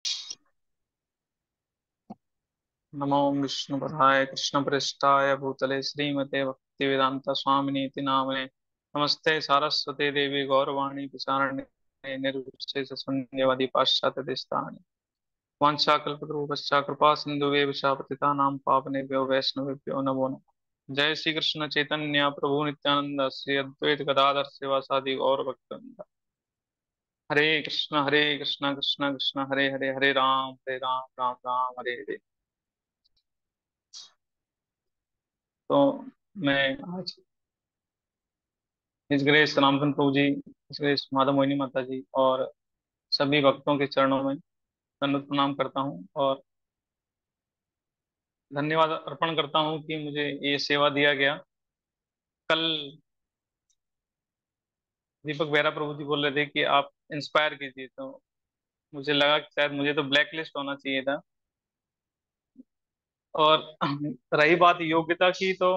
नमो विष्णुपदाय कृष्णप्रेष्ठाय भूतले श्रीमते भक्तिवेदांत स्वामिनीति नामने। नमस्ते सारस्वते देवी गौरवाणी प्रचारणे निर्विशेष शून्यवादी पाश्चात्य देशतानि वाञ्छाकल्पतरुभ्यश्च कृपा सिन्धुवे पतितानां पावनेभ्यो वैष्णवेभ्यो नमो नमः। जय श्री कृष्ण चैतन्य प्रभु नित्यानंद श्री अद्वैत गदाधर शिवासादि गौर भक्तवृंद। हरे कृष्ण कृष्ण कृष्ण हरे हरे, हरे राम राम राम हरे हरे। तो मैं आज इस ग्रेस रामचंद्र प्रभु जी, इस ग्रेस माता मोहिनी माता जी और सभी भक्तों के चरणों में दंडवत प्रणाम करता हूँ और धन्यवाद अर्पण करता हूँ कि मुझे ये सेवा दिया गया। कल दीपक बेहरा प्रभु जी बोल रहे थे कि आप इंस्पायर कीजिए, तो मुझे लगा कि शायद मुझे तो ब्लैक लिस्ट होना चाहिए था। और रही बात योग्यता की, तो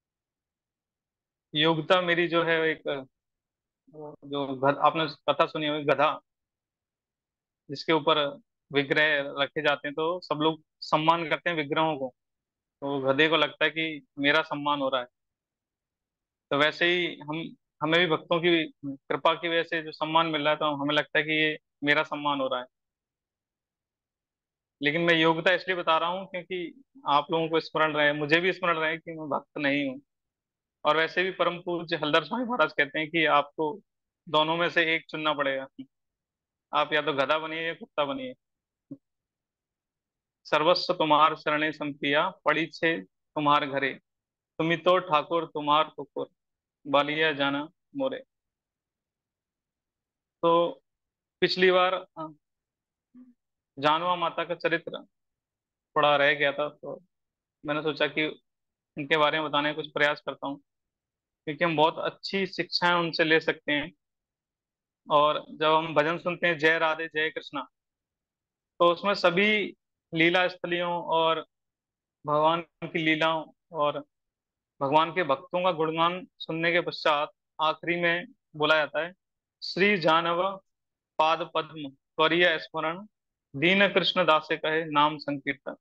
योग्यता मेरी जो है एक वो जो आपने कथा सुनी होगी गधा, जिसके ऊपर विग्रह रखे जाते हैं तो सब लोग सम्मान करते हैं विग्रहों को। तो गधे को लगता है कि मेरा सम्मान हो रहा है। तो वैसे ही हमें भी भक्तों की कृपा की वजह से जो सम्मान मिल रहा है, तो हमें लगता है कि ये मेरा सम्मान हो रहा है। लेकिन मैं योग्यता इसलिए बता रहा हूँ क्योंकि आप लोगों को स्मरण रहे, मुझे भी स्मरण रहे कि मैं भक्त नहीं हूँ। और वैसे भी परम पूज्य हलदर स्वामी महाराज कहते हैं कि आपको दोनों में से एक चुनना पड़ेगा। आप या तो गधा बनिए या कुत्ता बनिए। सर्वस्व तुम्हार शरणे संपिया पड़ी छे तुम्हार घरे, तुमी तो ठाकुर तुम्हार ठुकुर बालिया जाना मोरे। तो पिछली बार जानवा माता का चरित्र थोड़ा रह गया था, तो मैंने सोचा कि उनके बारे में बताने का कुछ प्रयास करता हूँ, क्योंकि हम बहुत अच्छी शिक्षाएं उनसे ले सकते हैं। और जब हम भजन सुनते हैं जय राधे जय कृष्णा, तो उसमें सभी लीला स्थलियों और भगवान की लीलाओं और भगवान के भक्तों का गुणगान सुनने के पश्चात आखिरी में बोला जाता है, श्री जानव पाद पद्म त्वरीय स्मरण, दीन कृष्ण दासे कहे नाम संकीर्तन।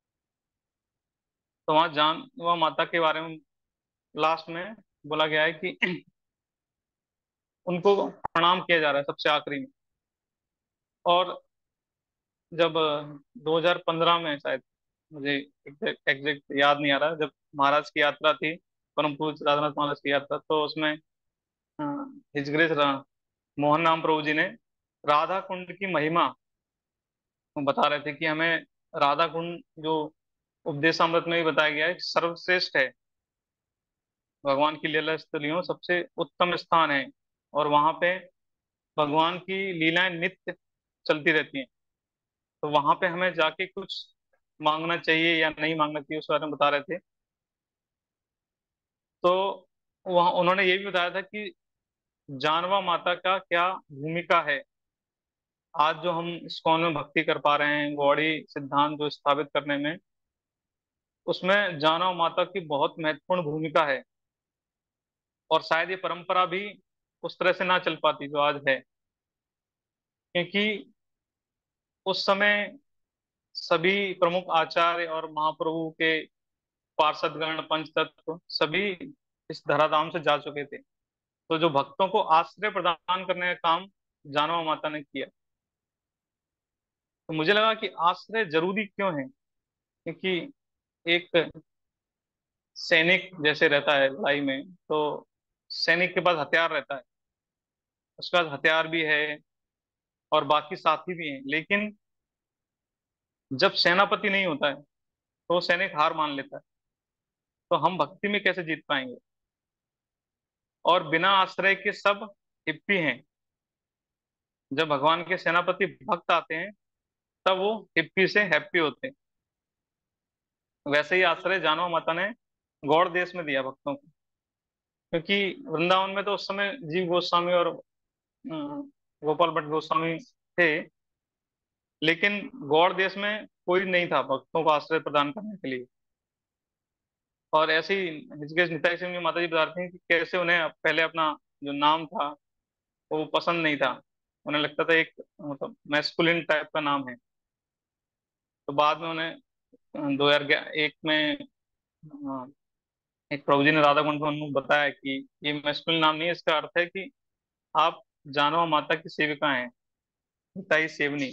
तो वहां जानवा माता के बारे में लास्ट में बोला गया है कि उनको प्रणाम किया जा रहा है सबसे आखिरी में। और जब 2015 में शायद, मुझे एग्जैक्ट याद नहीं आ रहा, जब महाराज की यात्रा थी, परम पूज्य राधानाथ महाराज की यात्रा, तो उसमें हिज ग्रेस मोहन नाम प्रभु जी ने राधा कुंड की महिमा बता रहे थे कि हमें राधा कुंड जो उपदेशामृत में भी बताया गया है सर्वश्रेष्ठ है, भगवान की लीला स्थलियों सबसे उत्तम स्थान है। और वहां पे भगवान की लीलाएं नित्य चलती रहती हैं। तो वहां पे हमें जाके कुछ मांगना चाहिए या नहीं मांगना चाहिए, उस बारे में बता रहे थे। तो वहाँ उन्होंने ये भी बताया था कि जानवा माता का क्या भूमिका है। आज जो हम इस्कॉन में भक्ति कर पा रहे हैं, गौड़ी सिद्धांत जो स्थापित करने में, उसमें जानवा माता की बहुत महत्वपूर्ण भूमिका है। और शायद ये परंपरा भी उस तरह से ना चल पाती जो आज है, क्योंकि उस समय सभी प्रमुख आचार्य और महाप्रभु के पार्षदगण पंचतत्व सभी इस धराधाम से जा चुके थे। तो जो भक्तों को आश्रय प्रदान करने का काम जानवा माता ने किया। तो मुझे लगा कि आश्रय जरूरी क्यों है, क्योंकि एक सैनिक जैसे रहता है लड़ाई में, तो सैनिक के पास हथियार रहता है, उसके पास हथियार भी है और बाकी साथी भी हैं। लेकिन जब सेनापति नहीं होता है, तो वो सैनिक हार मान लेता है। तो हम भक्ति में कैसे जीत पाएंगे? और बिना आश्रय के सब हिप्पी हैं। जब भगवान के सेनापति भक्त आते हैं, तब वो हिप्पी से हैप्पी होते हैं। वैसे ही आश्रय जानवा माता ने गौड़ देश में दिया भक्तों को, क्योंकि वृंदावन में तो उस समय जीव गोस्वामी और गोपाल भट्ट गोस्वामी थे। लेकिन गौड़ देश में कोई नहीं था भक्तों को आश्रय प्रदान करने के लिए। और ऐसे ही ऋषिकेश निताई सिंह जी माता जी बताते हैं कि कैसे उन्हें पहले अपना जो नाम था वो पसंद नहीं था। उन्हें लगता था एक मतलब मैस्कुलिन टाइप का नाम है। तो बाद में उन्हें 2001 में एक प्रभु जी ने राधा कुंड को उनको बताया कि ये मैस्कुलिन नाम नहीं है, इसका अर्थ है कि आप जानवा माता की सेविका हैं, पिता ही सेवनी।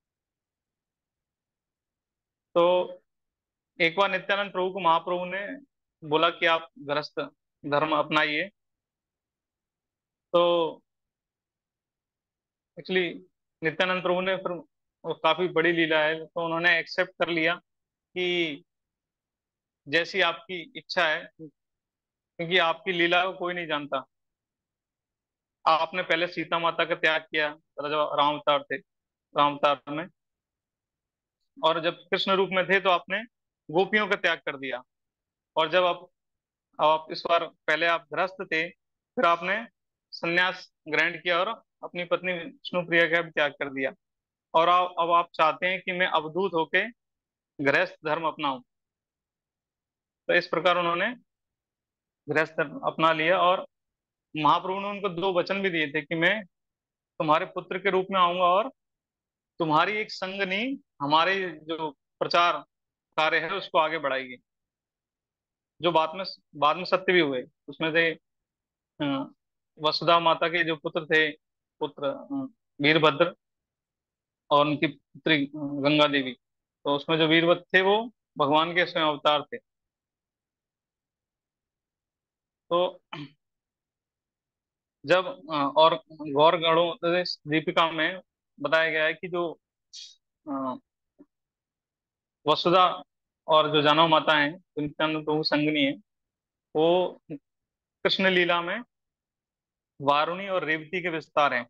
तो एक बार नित्यानंद प्रभु को महाप्रभु ने बोला कि आप गृहस्थ धर्म अपनाइए। तो एक्चुअली नित्यानंद प्रभु ने फिर, वो काफी बड़ी लीला है, तो उन्होंने एक्सेप्ट कर लिया कि जैसी आपकी इच्छा है, क्योंकि आपकी लीला को कोई नहीं जानता। आपने पहले सीता माता का त्याग किया, जब राम अवतार थे, राम अवतार में, और जब कृष्ण रूप में थे तो आपने गोपियों का त्याग कर दिया। और जब आप इस बार, पहले आप गृहस्थ थे, फिर आपने संन्यास ग्रहण किया और अपनी पत्नी विष्णु प्रिया का भी त्याग कर दिया। और अब आप चाहते हैं कि मैं अवधूत होके गृहस्थ धर्म अपनाऊं। तो इस प्रकार उन्होंने गृहस्थ धर्म अपना लिया। और महाप्रभु ने उनको दो वचन भी दिए थे कि मैं तुम्हारे पुत्र के रूप में आऊंगा, और तुम्हारी एक संगनी हमारे जो प्रचार कार्य है उसको आगे बढ़ाएगी। जो बाद में सत्य भी हुए। उसमें से अ, वसुधा माता के जो पुत्र थे, पुत्र वीरभद्र, और उनकी पुत्री गंगा देवी। तो उसमें जो वीरभद्र थे वो भगवान के स्वयं अवतार थे। तो जब और गौर गणों दीपिका में बताया गया है कि जो अ, वसुधा और जो जानव माता हैं, जो नित्यानंद प्रभु संगनी है, वो कृष्ण लीला में वारुणी और रेवती के विस्तार हैं।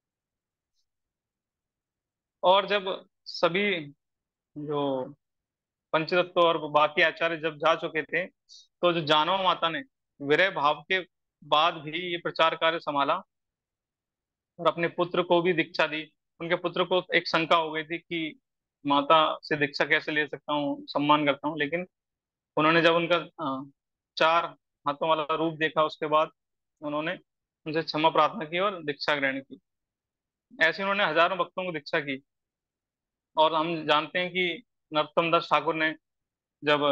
और जब सभी जो पंचतत्व और बाकी आचार्य जब जा चुके थे, तो जो जानव माता ने विरह भाव के बाद भी ये प्रचार कार्य संभाला और अपने पुत्र को भी दीक्षा दी। उनके पुत्र को एक शंका हो गई थी कि माता से दीक्षा कैसे ले सकता हूँ, सम्मान करता हूँ, लेकिन उन्होंने जब उनका चार हाथों वाला रूप देखा, उसके बाद उन्होंने उनसे क्षमा प्रार्थना की और दीक्षा ग्रहण की। ऐसे उन्होंने हजारों भक्तों को दीक्षा की। और हम जानते हैं कि नरोत्तम दास ठाकुर ने जब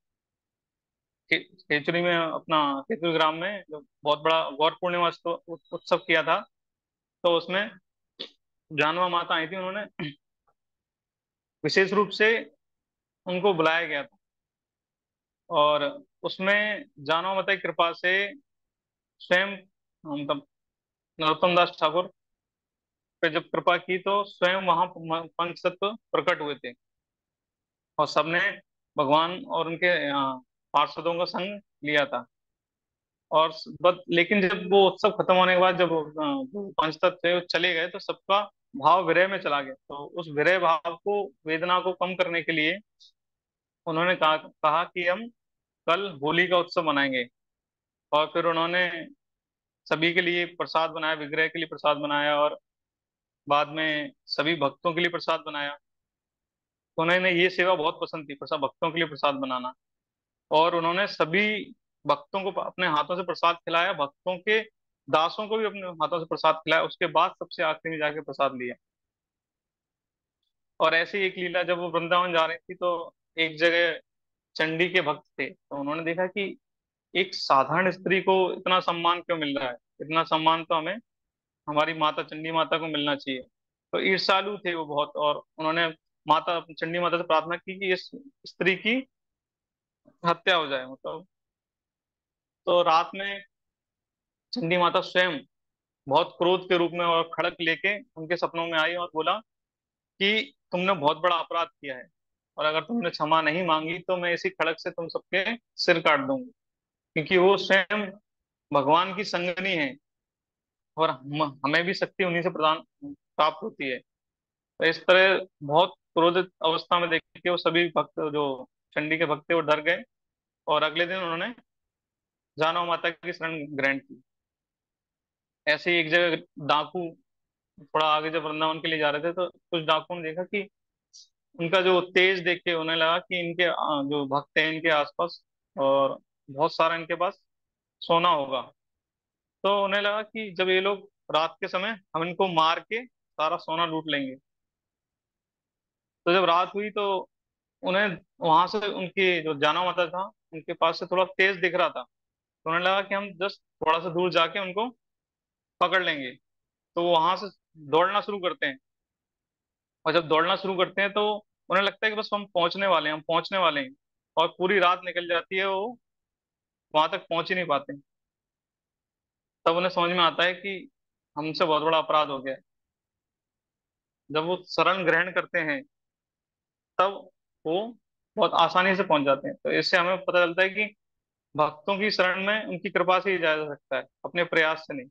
खेचुरी में अपना खेचुरी ग्राम में जो बहुत बड़ा गौर पूर्णिमा उत्सव किया था, तो उसमें जानवा माता आई थी, उन्होंने विशेष रूप से उनको बुलाया गया था। और उसमें जानवा माता की कृपा से स्वयं, मतलब नरोत्तम दास ठाकुर पे जब कृपा की, तो स्वयं वहां पंच तत्व प्रकट हुए थे, और सबने भगवान और उनके पार्षदों का संग लिया था। और लेकिन जब वो उत्सव खत्म होने के बाद, जब जो पंच तत्व थे वो चले गए, तो सबका भाव विरह में चला गया। तो उस विरह भाव को, वेदना को कम करने के लिए उन्होंने कहा कि हम कल होली का उत्सव मनाएंगे। और फिर उन्होंने सभी के लिए प्रसाद बनाया, विग्रह के लिए प्रसाद बनाया, और बाद में सभी भक्तों के लिए प्रसाद बनाया। तो उन्होंने ये सेवा बहुत पसंद थी, प्रसाद भक्तों के लिए प्रसाद बनाना। और उन्होंने सभी भक्तों को अपने हाथों से प्रसाद खिलाया, भक्तों के दासों को भी अपने हाथों से प्रसाद खिलाया, उसके बाद सबसे आखिरी में जाके प्रसाद लिया। और ऐसे ही एक लीला, जब वो वृंदावन जा रही थी, तो एक जगह चंडी के भक्त थे, तो उन्होंने देखा कि एक साधारण स्त्री को इतना सम्मान क्यों मिल रहा है, इतना सम्मान तो हमें हमारी माता चंडी माता को मिलना चाहिए। तो ईर्ष्यालु थे वो बहुत, और उन्होंने माता चंडी माता से प्रार्थना की कि इस स्त्री की हत्या हो जाए, मतलब। तो रात में चंडी माता स्वयं बहुत क्रोध के रूप में और खड़क लेके उनके सपनों में आई और बोला कि तुमने बहुत बड़ा अपराध किया है, और अगर तुमने क्षमा नहीं मांगी तो मैं इसी खड़क से तुम सबके सिर काट दूंगी। क्योंकि वो स्वयं भगवान की संगनी है, और हमें भी शक्ति उन्हीं से प्रदान प्राप्त होती है। तो इस तरह बहुत क्रोधित अवस्था में देख के वो सभी भक्त, जो चंडी के भक्त थे, वो डर गए। और अगले दिन उन्होंने जानव माता की शरण ग्रहण की। ऐसे ही एक जगह डाकू, थोड़ा आगे जब वृंदावन के लिए जा रहे थे, तो कुछ डाकुओं ने देखा कि उनका जो तेज देख के उन्हें लगा कि इनके जो भक्त हैं इनके आसपास, और बहुत सारा इनके पास सोना होगा। तो उन्हें लगा कि जब ये लोग रात के समय हम इनको मार के सारा सोना लूट लेंगे। तो जब रात हुई तो उन्हें वहां से उनकी जो जाना माता था उनके पास से थोड़ा तेज दिख रहा था। तो उन्हें लगा कि हम जस्ट थोड़ा सा दूर जाके उनको पकड़ लेंगे। तो वो वहां से दौड़ना शुरू करते हैं। और जब दौड़ना शुरू करते हैं तो उन्हें लगता है कि बस हम पहुंचने वाले हैं, हम पहुंचने वाले हैं। और पूरी रात निकल जाती है, वो वहां तक पहुंच ही नहीं पाते। तब उन्हें समझ में आता है कि हमसे बहुत बड़ा अपराध हो गया है। जब वो शरण ग्रहण करते हैं तब वो बहुत आसानी से पहुंच जाते हैं। तो इससे हमें पता चलता है कि भक्तों की शरण में उनकी कृपा से ही जाया जा सकता है, अपने प्रयास से नहीं।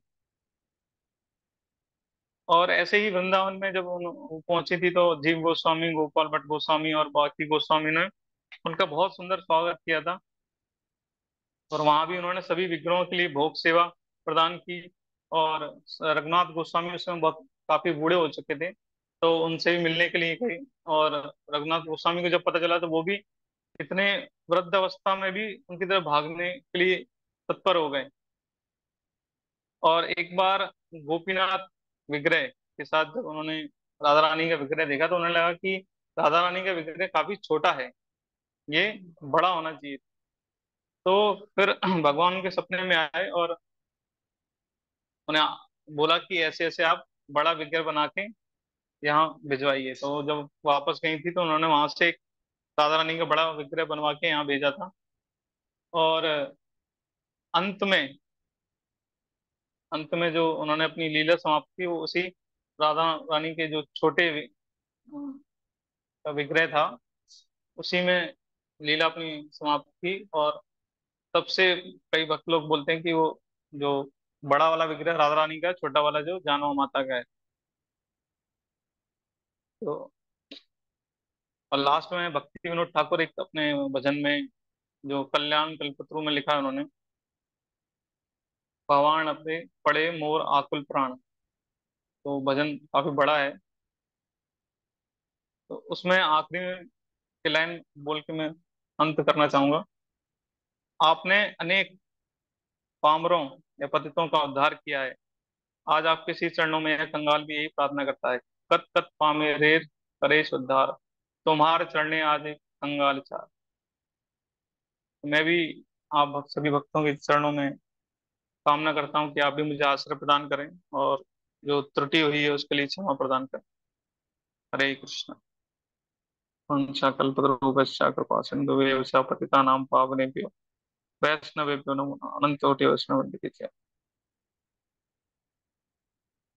और ऐसे ही वृंदावन में जब वो पहुंची थी तो जीव गोस्वामी, गोपाल भट्ट गोस्वामी और बाकी गोस्वामी ने उनका बहुत सुंदर स्वागत किया था। और वहां भी उन्होंने सभी विग्रहों के लिए भोग सेवा प्रदान की। और रघुनाथ गोस्वामी उस समय बहुत काफी बूढ़े हो चुके थे, तो उनसे भी मिलने के लिए गए। और रघुनाथ गोस्वामी को जब पता चला तो वो भी इतने वृद्ध अवस्था में भी उनकी तरफ भागने के लिए तत्पर हो गए। और एक बार गोपीनाथ विग्रह के साथ जब उन्होंने राधा रानी का विग्रह देखा तो उन्हें लगा कि राधा रानी का विग्रह काफी छोटा है, ये बड़ा होना चाहिए। तो फिर भगवान उनके सपने में आए और उन्हें बोला कि ऐसे ऐसे आप बड़ा विग्रह बना के यहाँ भिजवाइए। तो जब वापस गई थी तो उन्होंने वहां से एक राधा रानी का बड़ा विग्रह बनवा के यहाँ भेजा था। और अंत में अंत में जो उन्होंने अपनी लीला समाप्त की वो उसी राधा रानी के जो छोटे विग्रह था उसी में लीला अपनी समाप्त की। और तब से कई भक्त लोग बोलते हैं कि वो जो बड़ा वाला विग्रह राधा रानी का है, छोटा वाला जो जानवा माता का है। तो और लास्ट में भक्ति विनोद ठाकुर एक अपने भजन में जो कल्याण कल्पत्रु में लिखा है उन्होंने, पवान अपने पड़े मोर आकुल प्राण। तो भजन काफी बड़ा है। तो उसमें आखिरी में की लाइन बोल के मैं अंत करना चाहूंगा। आपने अनेक पामरों या पतितों का उद्धार किया है। आज आपके श्री चरणों में यह कंगाल भी यही प्रार्थना करता है, कत कत पामे रेर परेश उद्धार, तुम्हार चरणे आज कंगाल चार। मैं भी आप सभी भक्तों के चरणों में कामना करता हूँ कि आप भी मुझे आश्रय प्रदान करें और जो त्रुटि हुई है उसके लिए क्षमा प्रदान करें। हरे कृष्ण। वंशाकल्पतरुभ्यश्च कृपा सिन्धुभ्यश्च पतितानां पावनेभ्यो वैष्णवेभ्यो नमो नमः। अनंत कोटि वैष्णव वंदे।